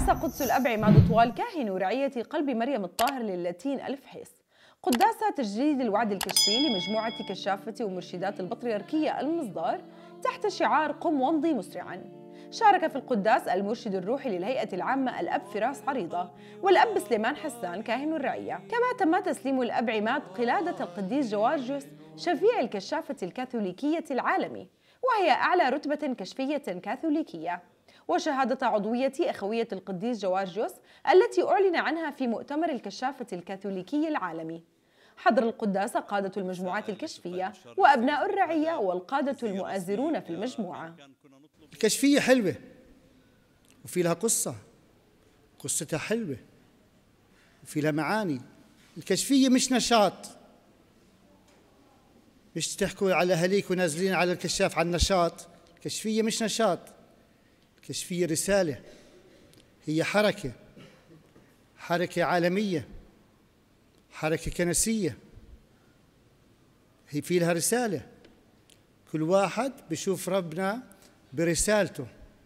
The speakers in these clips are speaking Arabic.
قداس قدس الأب عماد طوال كاهن رعية قلب مريم الطاهر للاتين ألف حيث. قداس تجديد الوعد الكشفي لمجموعة كشافة ومرشدات البطريركية المصدار تحت شعار قم وامضي مسرعاً. شارك في القداس المرشد الروحي للهيئة العامة الأب فراس عريضة والأب سليمان حسان كاهن الرعية، كما تم تسليم الأب عماد قلادة القديس جوارجيوس شفيع الكشافة الكاثوليكية العالمي، وهي أعلى رتبة كشفية كاثوليكية، وشهادة عضوية أخوية القديس جوارجيوس التي أعلن عنها في مؤتمر الكشافة الكاثوليكي العالمي. حضر القداس قادة المجموعات الكشفية وأبناء الرعية والقادة المؤازرون في المجموعة. الكشفية حلوة وفي لها قصتها حلوة وفي لها معاني. الكشفية مش نشاط، مش تحكوا على هليك ونازلين على الكشاف عن نشاط. الكشفية مش نشاط، الكشفية رسالة، هي حركة عالمية، حركة كنسية، هي في لها رسالة. كل واحد بيشوف ربنا برسالته.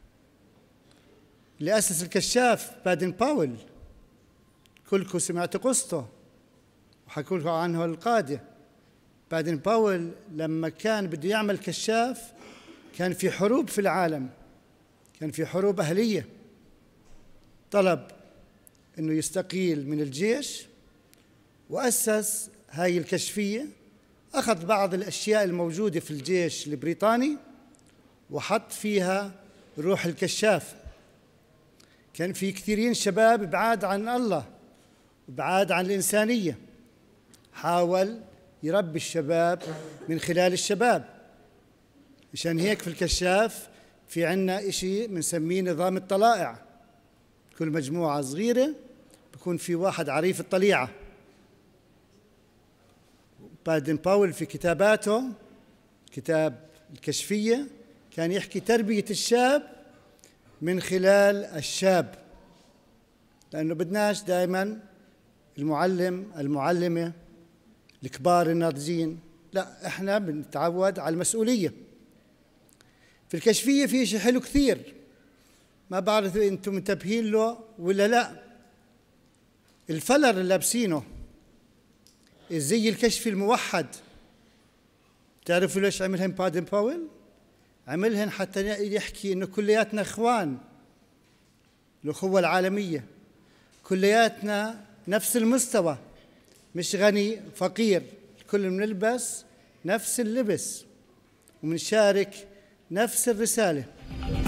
اللي أسس الكشاف بادن باول، كلكم سمعتوا قصته وحكوا لكم عنه القادة. بادن باول لما كان بده يعمل كشاف كان في حروب في العالم، كان في حروب أهلية، طلب إنه يستقيل من الجيش وأسس هاي الكشفية. أخذ بعض الأشياء الموجودة في الجيش البريطاني وحط فيها روح الكشاف. كان في كثيرين شباب بعاد عن الله وبعاد عن الإنسانية، حاول يربي الشباب من خلال الشباب. عشان هيك في الكشاف في عنا إشي بنسميه نظام الطلائع. كل مجموعة صغيرة بكون في واحد عريف الطليعة. بادن باول في كتاباته، كتاب الكشفية، كان يحكي تربية الشاب من خلال الشاب، لأنه بدناش دائما المعلم المعلمة الكبار الناضجين، لا، احنا بنتعود على المسؤولية. في الكشفية في شيء حلو كثير، ما بعرف انتم منتبهين له ولا لا. الفلر اللي لابسينه الزي الكشفي الموحد، تعرفوا ليش عملهن بادن باول؟ عملهن حتى يحكي انه كلياتنا اخوان، الاخوة العالمية، كلياتنا نفس المستوى، مش غني فقير، الكل بنلبس نفس اللبس ومنشارك نفس الرسالة.